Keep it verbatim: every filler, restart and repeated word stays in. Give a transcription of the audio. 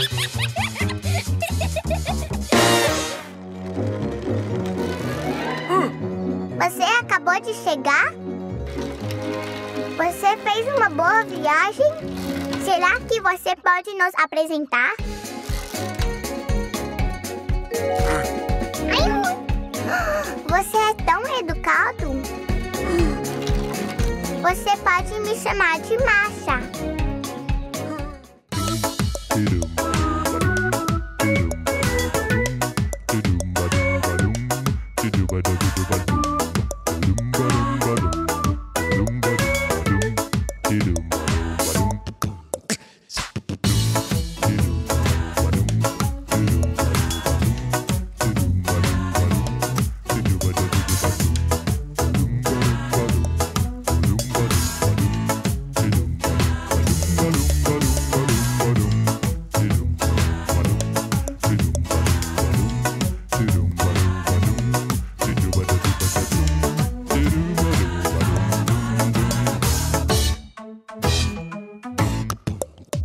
Você acabou de chegar? Você fez uma boa viagem? Será que você pode nos apresentar? Você é tão educado. Você pode me chamar de Masha.